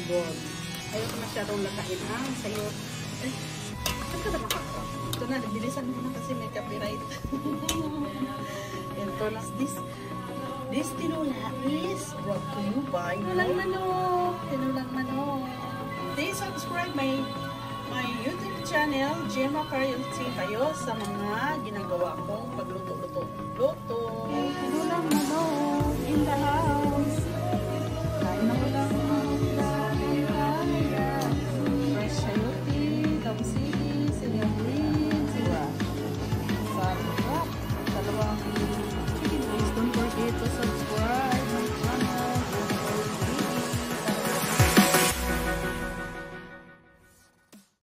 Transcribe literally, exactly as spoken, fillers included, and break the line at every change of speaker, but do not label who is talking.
fishball. Ayoko masyadong latahin ha. Sa'yo. Eh, saan ka na makaka? Ito na, nabilisan mo na kasi may copyright. Ito na. This, this tinola is brought to you by Tinulang Manok. Tinulang Manok. Please subscribe my my YouTube channel, Gemma Carrielty, kayo sa mga ginagawa kong pagluto-luto. Luto! Tinulang Manok in the house. Kain na ko lang.